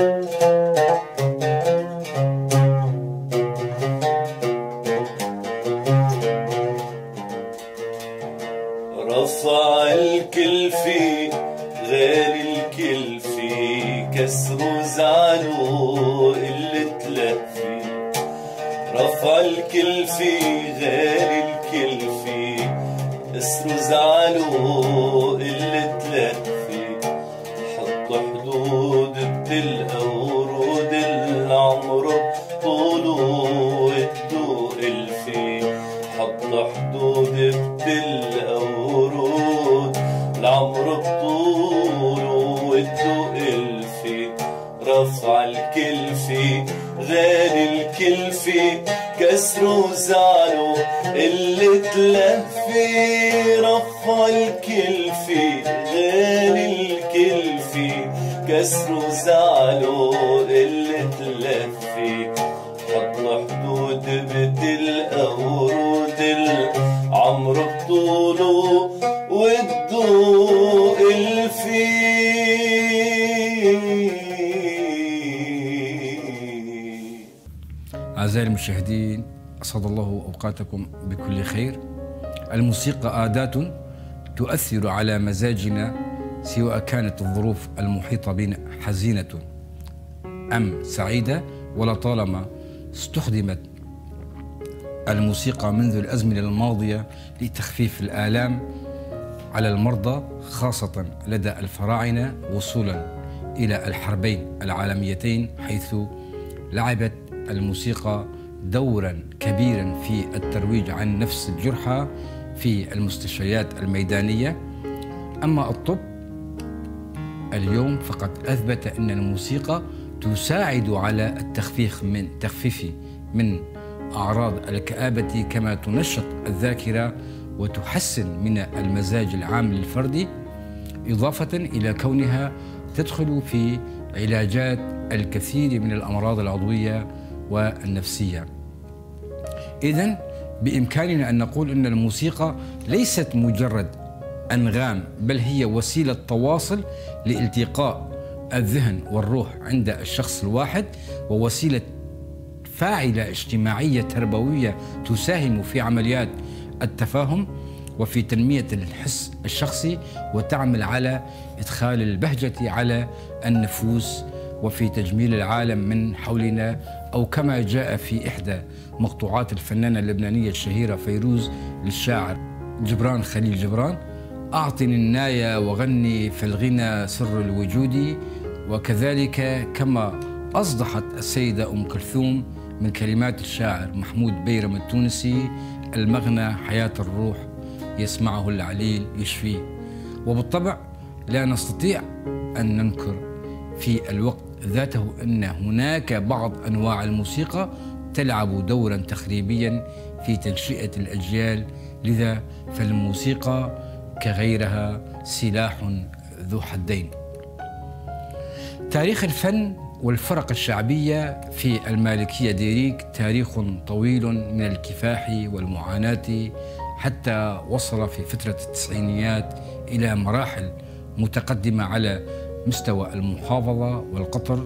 رفع الكلفي غير الكلفي، كسروا زعلوا اللي تلفي. رفع الكلفي غير الكلفي، كسروا زعلوا اللي تلفي. حطوا حدود بتلقى ورود العمر بطوله ادوا الفي. حطوا حدود بتلقى ورود العمر بطوله ودو الفي. رفع الكلفي غير الكلفي، كسروا زعلوا اللي تلفي. رفع الكلفي غير الكلفي، كسروا زعلوا اللي تلفي. حطوا حدود بتلقى ورود العمر بطوله والضوء الفي. أعزائي المشاهدين، أسعد الله أوقاتكم بكل خير. الموسيقى أداة تؤثر على مزاجنا سواء كانت الظروف المحيطة بنا حزينة أم سعيدة، ولطالما استخدمت الموسيقى منذ الأزمنة الماضية لتخفيف الآلام على المرضى، خاصة لدى الفراعنة وصولا إلى الحربين العالميتين، حيث لعبت الموسيقى دورا كبيرا في الترويج عن نفس الجرحى في المستشفيات الميدانية. أما الطب اليوم فقد أثبت أن الموسيقى تساعد على التخفيف من أعراض الكآبة، كما تنشط الذاكرة وتحسن من المزاج العام للفرد، إضافة إلى كونها تدخل في علاجات الكثير من الأمراض العضوية والنفسية. إذن بإمكاننا أن نقول أن الموسيقى ليست مجرد أنغام، بل هي وسيلة تواصل لالتقاء الذهن والروح عند الشخص الواحد، ووسيلة فاعلة اجتماعية تربوية تساهم في عمليات التفاهم وفي تنمية الحس الشخصي، وتعمل على إدخال البهجة على النفوس وفي تجميل العالم من حولنا. أو كما جاء في إحدى مقطوعات الفنانة اللبنانية الشهيرة فيروز للشاعر جبران خليل جبران: أعطني النايا وغني فالغنى سر الوجود. وكذلك كما أصدحت السيدة أم كلثوم من كلمات الشاعر محمود بيرم التونسي: المغنى حياة الروح يسمعه العليل يشفيه. وبالطبع لا نستطيع أن ننكر في الوقت ذاته أن هناك بعض أنواع الموسيقى تلعب دورا تخريبيا في تنشئة الأجيال، لذا فالموسيقى كغيرها سلاح ذو حدين. تاريخ الفن والفرق الشعبية في المالكية ديريك تاريخ طويل من الكفاح والمعاناة، حتى وصل في فترة التسعينيات إلى مراحل متقدمة على مستوى المحافظة والقطر،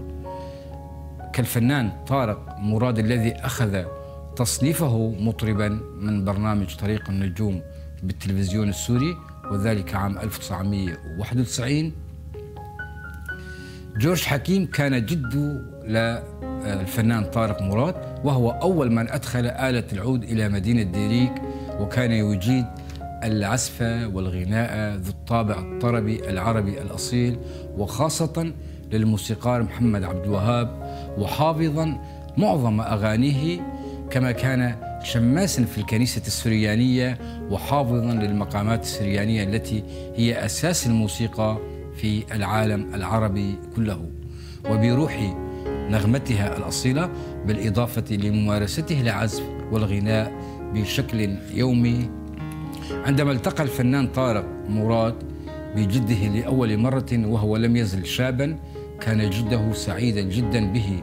كالفنان طارق مراد الذي أخذ تصنيفه مطربا من برنامج طريق النجوم بالتلفزيون السوري، وذلك عام 1991. جورج حكيم كان جد للفنان طارق مراد، وهو أول من أدخل آلة العود إلى مدينة ديريك، وكان يجيد العزف والغناء ذو الطابع الطربي العربي الأصيل، وخاصة للموسيقار محمد عبد الوهاب، وحافظا معظم أغانيه، كما كان شماسا في الكنيسة السريانية وحافظا للمقامات السريانية التي هي أساس الموسيقى في العالم العربي كله، وبروح نغمتها الأصيلة، بالإضافة لممارسته العزف والغناء بشكل يومي. عندما التقى الفنان طارق مراد بجده لأول مرة وهو لم يزل شابا، كان جده سعيدا جدا به،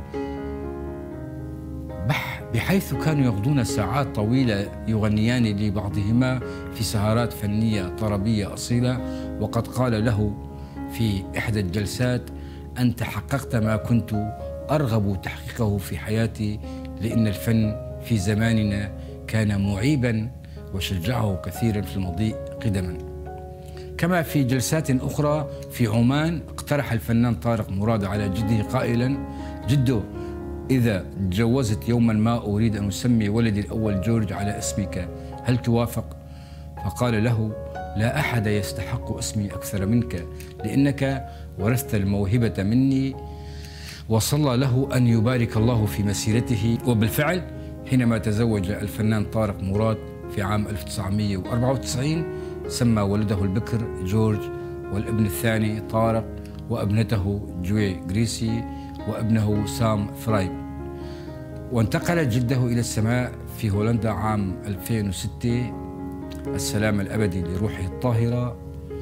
بحيث كانوا يقضون ساعات طويلة يغنيان لبعضهما في سهرات فنية طربية أصيلة. وقد قال له في إحدى الجلسات: أنت حققت ما كنت أرغب تحقيقه في حياتي، لأن الفن في زماننا كان معيبا وشجعه كثيرا في المضي قدما. كما في جلسات أخرى في عمان اقترح الفنان طارق مراد على جده قائلا: جدو، إذا تجوزت يوما ما أريد أن أسمي ولدي الأول جورج على اسمك، هل توافق؟ فقال له: لا أحد يستحق اسمي أكثر منك، لأنك ورثت الموهبة مني. وصلى له أن يبارك الله في مسيرته. وبالفعل حينما تزوج الفنان طارق مراد في عام 1994 سمى ولده البكر جورج، والابن الثاني طارق، وابنته جوي غريسي، وابنه سام فرايب. وانتقل جده إلى السماء في هولندا عام 2006. السلام الأبدي لروحه الطاهرة.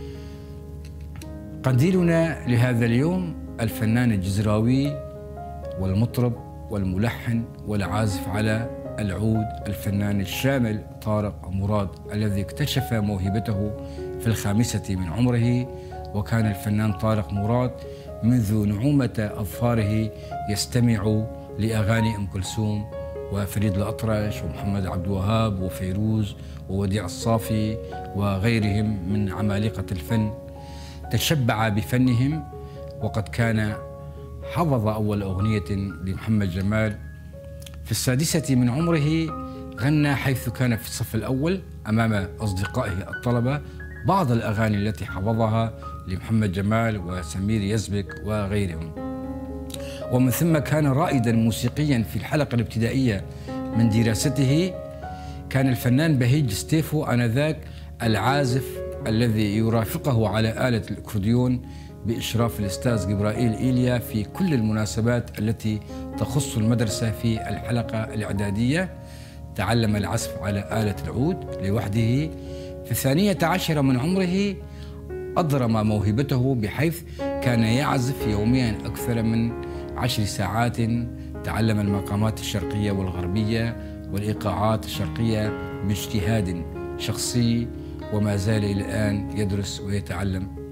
قنديلنا لهذا اليوم الفنان الجزراوي والمطرب والملحن والعازف على العود الفنان الشامل طارق مراد، الذي اكتشف موهبته في 5 من عمره. وكان الفنان طارق مراد منذ نعومة أظفاره يستمع لأغاني أم كلثوم وفريد الأطرش ومحمد عبد الوهاب وفيروز ووديع الصافي وغيرهم من عمالقة الفن. تشبع بفنهم، وقد كان حفظ أول أغنية لمحمد جمال في 6 من عمره. غنى حيث كان في الصف الأول أمام أصدقائه الطلبة بعض الأغاني التي حفظها لمحمد جمال وسمير يزبك وغيرهم. ومن ثم كان رائدا موسيقيا في الحلقة الابتدائية من دراسته. كان الفنان بهيج ستيفو آنذاك العازف الذي يرافقه على آلة الأكورديون بإشراف الأستاذ جبرائيل إيليا في كل المناسبات التي تخص المدرسة في الحلقة الإعدادية. تعلم العزف على آلة العود لوحده. في 12 من عمره أضرم موهبته، بحيث كان يعزف يوميا أكثر من 10 ساعات. تعلم المقامات الشرقية والغربية والإيقاعات الشرقية باجتهاد شخصي، وما زال إلى الآن يدرس ويتعلم.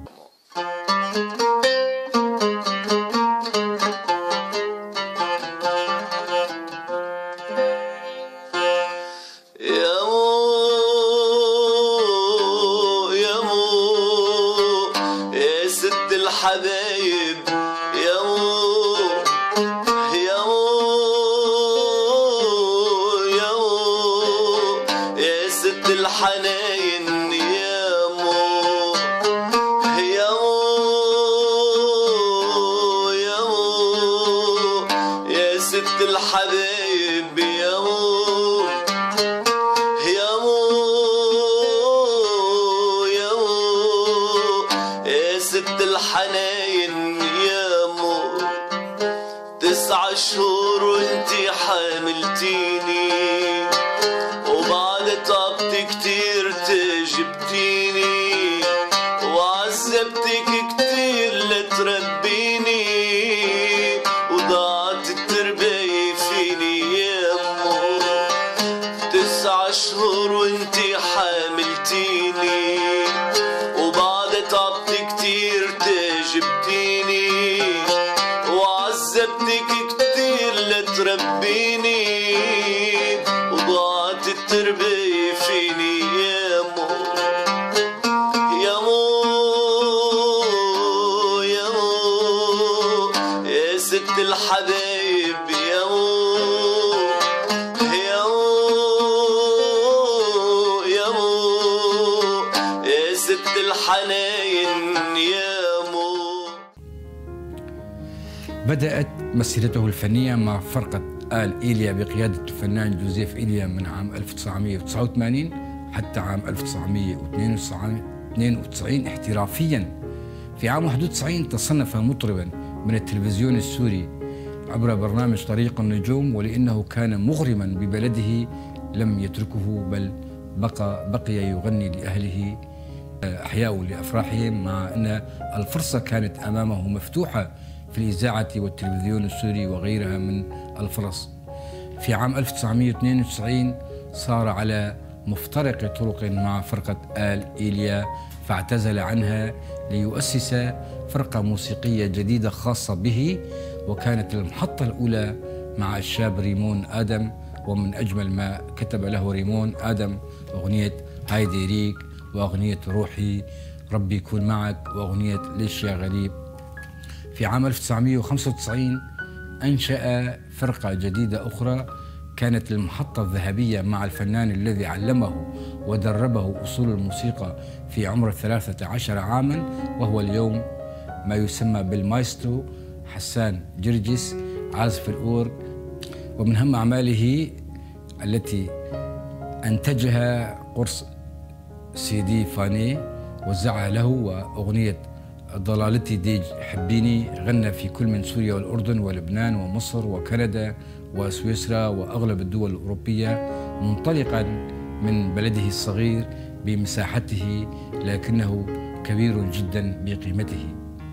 الحبايب يا ست الحناين يا ست الحبايب ست الحناين يامو. 9 شهور وانتي حاملتيني، وبعد تعبت كتير تجبتيني، وعذبتك كتير لتربيني، وضاعت التربية فيني يامو. 9 شهور وانتي حاملتيني، وبعد تعبت كتير تجبتيني، وعذبتك كتير لتربيني، وضاعت التربية فيني يامو. يا ست الحبايب يا ست الحناين يامو. بدأت مسيرته الفنية مع فرقة آل إيليا بقيادة الفنان جوزيف إيليا من عام 1989 حتى عام 1992 احترافيا. في عام 91 تصنف مطربا من التلفزيون السوري عبر برنامج طريق النجوم، ولأنه كان مغرما ببلده لم يتركه، بل بقي يغني لأهله أحياء لأفراحهم، مع أن الفرصة كانت أمامه مفتوحة في الإذاعة والتلفزيون السوري وغيرها من الفرص. في عام 1992 صار على مفترق طرق مع فرقة آل إيليا فاعتزل عنها ليؤسس فرقة موسيقية جديدة خاصة به، وكانت المحطة الأولى مع الشاب ريمون آدم. ومن أجمل ما كتب له ريمون آدم أغنية هاي ديريك، وأغنية روحي، ربي يكون معك، وأغنية ليش يا غريب. في عام 1995 أنشأ فرقة جديدة أخرى كانت المحطة الذهبية مع الفنان الذي علمه ودربه أصول الموسيقى في عمر 13 عاما، وهو اليوم ما يسمى بالمايسترو حسان جرجس عازف الأورج. ومن أهم أعماله التي أنتجها قرص CD فاني وزعها له، وأغنية ضلالتي ديج حبيني، غنى في كل من سوريا والأردن ولبنان ومصر وكندا وسويسرا وأغلب الدول الأوروبية، منطلقا من بلده الصغير بمساحته لكنه كبير جدا بقيمته.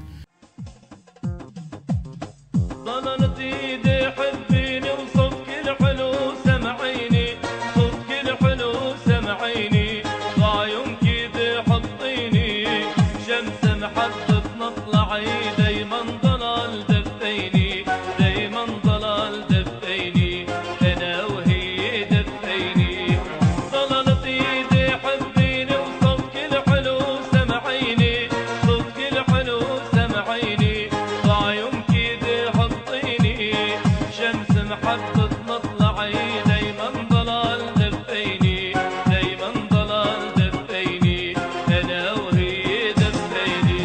ضلالتي دي حبيني وصدق الحلو سمعيني، صدق الحلو سمعيني، ضايم كده حطيني، شمس محطة مطلعي، دايما ضلال دفيني، دايما ضلال دفيني، انا وهي دفيني. ضلالتي دي حبيني وصدق الحلو سمعيني، صدق الحلو سمعيني، ضايم كده حطيني، شمس محطة مطلعي، دايما ضلال دفيني، دايما ضلال دفيني، انا وهي دفيني.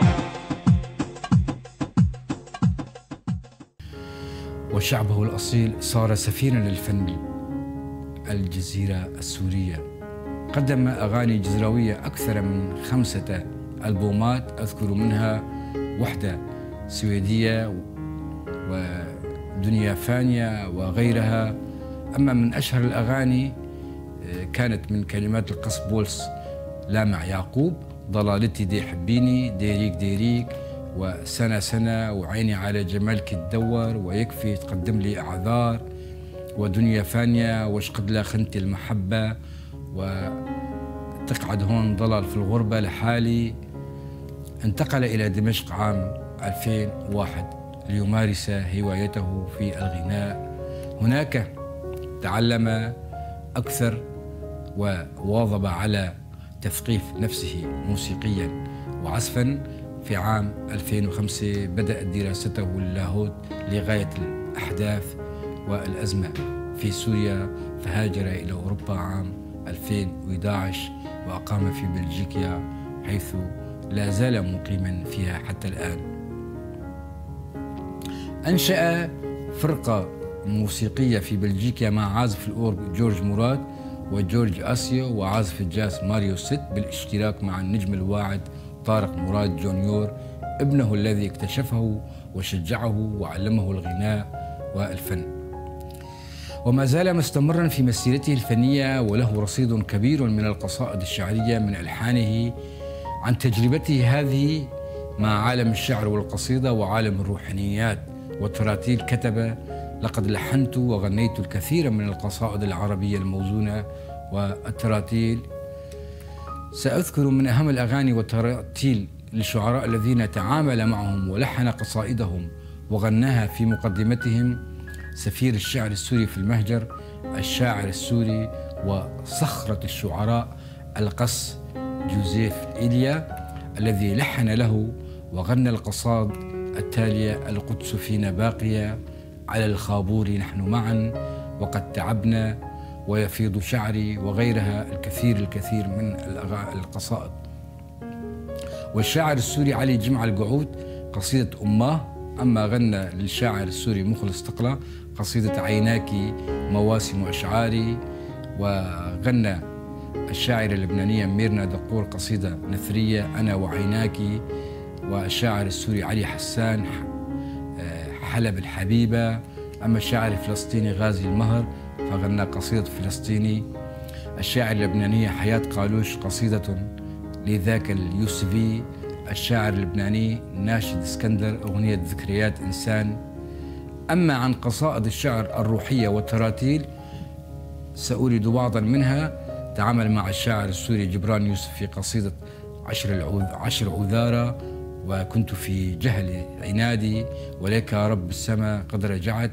وشعبه الأصيل صار سفيرا للفن الجزيرة السورية. قدم أغاني جزراوية أكثر من 5 ألبومات، أذكر منها وحدة سويدية ودنيا فانية وغيرها. أما من أشهر الأغاني كانت من كلمات القص بولس لامع يعقوب، ضلالتي دي حبيني، ديريك ديريك، وسنة سنة، وعيني على جمالك تدور، ويكفي تقدم لي أعذار، ودنيا فانية، واشقد لا خنتي المحبة، وتقعد هون ضلال في الغربة لحالي. انتقل إلى دمشق عام 2001 ليمارس هوايته في الغناء. هناك تعلم أكثر وواظب على تثقيف نفسه موسيقيا وعزفا. في عام 2005 بدأت دراسته اللاهوت لغاية الأحداث والأزمة في سوريا، فهاجر إلى أوروبا عام 2011 وأقام في بلجيكا، حيث لا زال مقيما فيها حتى الآن. أنشأ فرقة موسيقية في بلجيكا مع عازف الأورج جورج مراد وجورج آسيو، وعازف الجاز ماريو ست، بالاشتراك مع النجم الواعد طارق مراد جونيور، ابنه الذي اكتشفه وشجعه وعلمه الغناء والفن. وما زال مستمرا في مسيرته الفنية، وله رصيد كبير من القصائد الشعرية من ألحانه عن تجربته هذه مع عالم الشعر والقصيدة وعالم الروحانيات والتراتيل. كتب: لقد لحنت وغنيت الكثير من القصائد العربية الموزونة والتراتيل. سأذكر من أهم الأغاني والتراتيل للشعراء الذين تعامل معهم ولحن قصائدهم وغناها في مقدمتهم سفير الشعر السوري في المهجر، الشاعر السوري وصخرة الشعراء القس جوزيف إيليا، الذي لحن له وغنى القصائد التالية: القدس فينا باقية، على الخابور نحن معا، وقد تعبنا، ويفيض شعري، وغيرها الكثير من القصائد. والشاعر السوري علي جمعة القعود قصيدة أماه. أما غنى للشاعر السوري مخلص تقلة قصيدة عيناكي مواسم أشعاري، وغنى الشاعرة اللبنانية ميرنا دقور قصيدة نثرية أنا وعيناكي، والشاعر السوري علي حسان حلب الحبيبة. أما الشاعر الفلسطيني غازي المهر فغنى قصيدة فلسطيني. الشاعر اللبنانية حياة قالوش قصيدة لذاك اليوسفي. الشاعر اللبناني ناشد اسكندر أغنية ذكريات إنسان. أما عن قصائد الشعر الروحية والتراتيل سأورد بعضا منها. تعامل مع الشاعر السوري جبران يوسف في قصيدة 10 عذارى، وكنت في جهل عنادي، ولك رب السماء قد رجعت.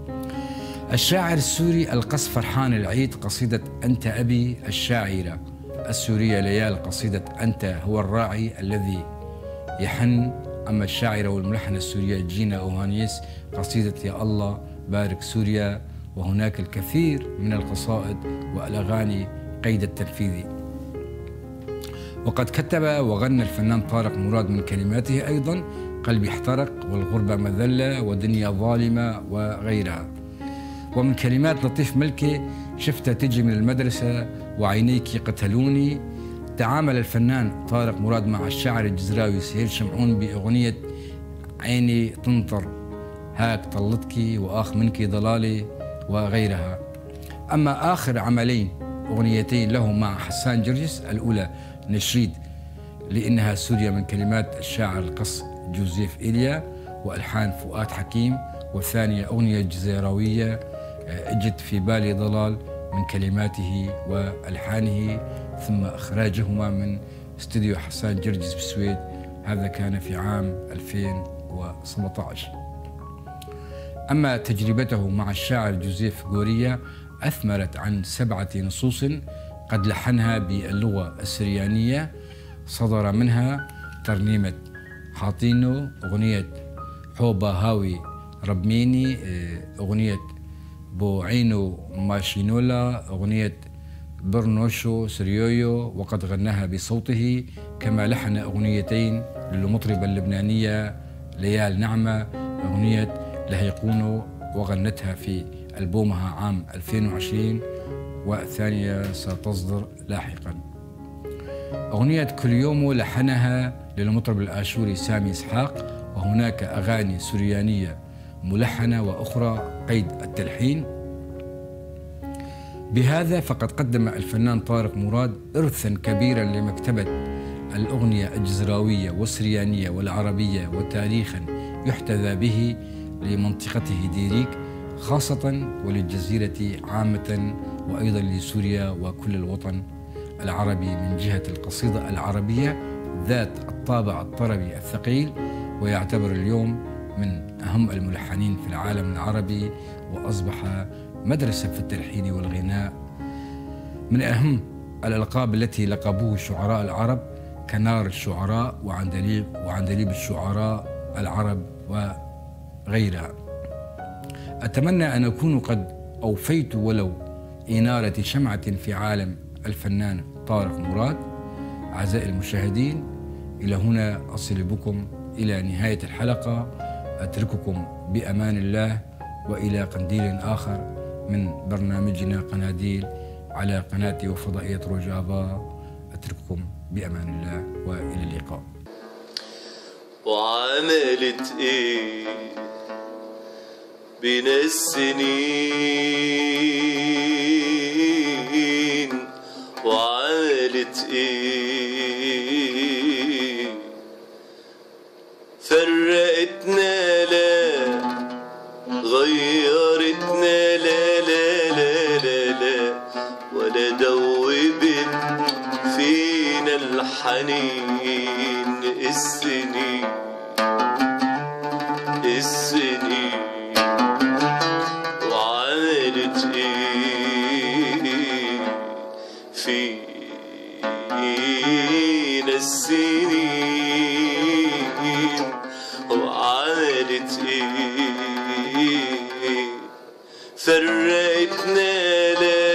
الشاعر السوري القص فرحان العيد قصيدة أنت أبي. الشاعرة السورية ليال قصيدة أنت هو الراعي الذي يحن. أما الشاعرة والملحنة السورية جينا أوهانيس قصيدة يا الله بارك سوريا. وهناك الكثير من القصائد والأغاني قيد التنفيذ. وقد كتب وغنى الفنان طارق مراد من كلماته أيضا قلبي احترق، والغربة مذلة، ودنيا ظالمة، وغيرها. ومن كلمات لطيف ملكي شفتها تجي من المدرسة وعينيك قتلوني. تعامل الفنان طارق مراد مع الشاعر الجزراوي سهيل شمعون بأغنية عيني تنطر، هاك طلتك وآخ منك ضلالي، وغيرها. أما آخر عملين أغنيتين له مع حسان جرجس، الأولى نشيد لأنها سوريا من كلمات الشاعر القص جوزيف إيليا وألحان فؤاد حكيم، والثانية أغنية جزيراوية اجت في بالي ضلال من كلماته وألحانه، ثم إخراجهما من استوديو حسان جرجس بالسويد. هذا كان في عام 2017. أما تجربته مع الشاعر جوزيف غوريا أثمرت عن 7 نصوص قد لحنها باللغة السريانية. صدر منها ترنيمة حاطينو، أغنية حوبا هاوي ربميني، أغنية بوعينو ماشينولا، أغنية برنوشو سريويو، وقد غناها بصوته. كما لحن أغنيتين للمطربة اللبنانية ليال نعمة، أغنية لهيقونو، وغنتها في ألبومها عام 2020، والثانية ستصدر لاحقا. أغنية كل يوم لحنها للمطرب الآشوري سامي إسحاق. وهناك أغاني سريانية ملحنة وأخرى قيد التلحين. بهذا فقد قدم الفنان طارق مراد إرثا كبيرا لمكتبة الأغنية الجزراوية والسريانية والعربية، وتاريخا يحتذى به لمنطقته ديريك خاصة، وللجزيرة عامة، وأيضا لسوريا وكل الوطن العربي من جهة القصيدة العربية ذات الطابع الطربي الثقيل. ويعتبر اليوم من أهم الملحنين في العالم العربي، وأصبح مدرسة في التلحين والغناء. من أهم الألقاب التي لقبوه الشعراء العرب كنار الشعراء وعندليب الشعراء العرب وغيرها. أتمنى أن أكون قد أوفيت ولو إنارة شمعة في عالم الفنان طارق مراد. أعزائي المشاهدين، إلى هنا أصل بكم إلى نهاية الحلقة. أترككم بأمان الله، وإلى قنديل آخر من برنامجنا قناديل على قناتي وفضائية روجافا. أترككم بأمان الله وإلى اللقاء. وعملت إيه بين السنين، وعملت إيه فرقتنا، لا غيرتنا، لا لا لا لا لا، ولا دوبت فينا الحنين. السنين وعملت ايه فينا السنين، وعملت ايه فرقتنا، لا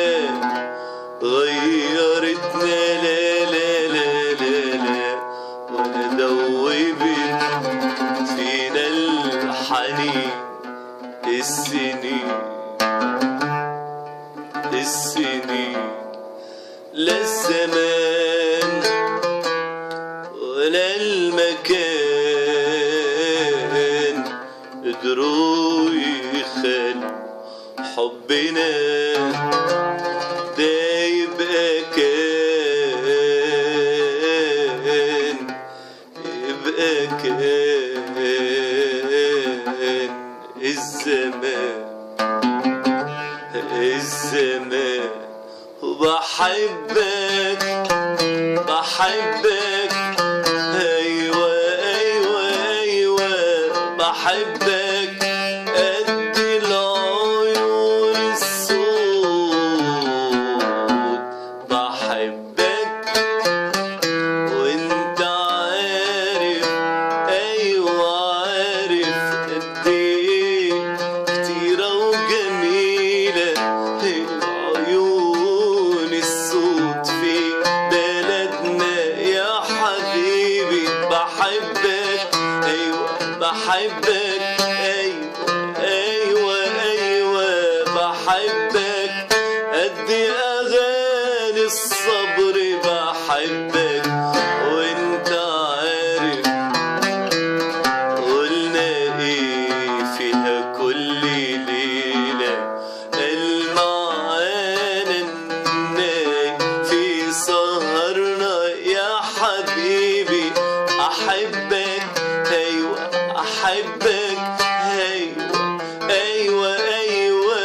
غيرتنا، لا لا لا لا لا، ولا دوبت فينا الحنين. السنين لا الزمان ولا المكان قدروا يخلوا حبنا ده يبقى كان الزمان وبحبك بحبك قد أغاني الصبر بحبك وانت عارف قلنا ايه فيها كل ليلة المعانا الناي في سهرنا يا حبيبي أحبك أيوة أحبك أيوة أيوة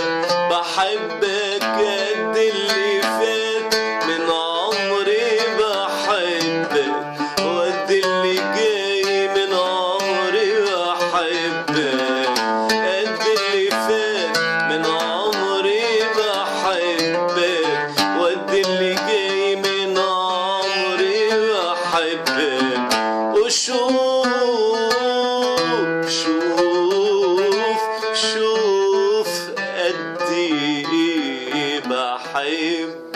بحبك قد اللي فات من عمري بحبك وقد اللي جاي من عمري بحبك قد اللي فات من عمري بحبك وقد اللي جاي من عمري بحبك وشوف قد ايه بحبك